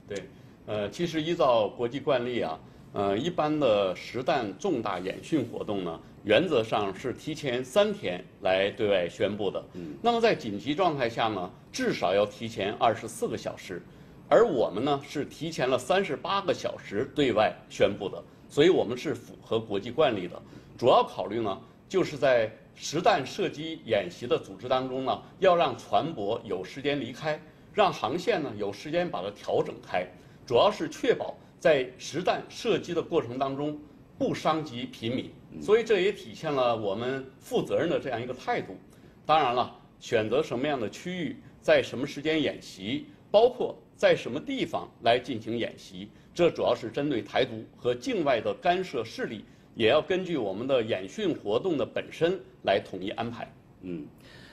对，其实依照国际惯例啊，一般的实弹重大演训活动呢，原则上是提前3天来对外宣布的。那么在紧急状态下呢，至少要提前24个小时，而我们呢是提前了38个小时对外宣布的，所以我们是符合国际惯例的。主要考虑呢，就是在实弹射击演习的组织当中呢，要让船舶有时间离开。让航线呢有时间把它调整开，主要是确保在实弹射击的过程当中不伤及平民，所以这也体现了我们负责任的这样一个态度。当然了，选择什么样的区域，在什么时间演习，包括在什么地方来进行演习，这主要是针对台独和境外的干涉势力，也要根据我们的演训活动的本身来统一安排。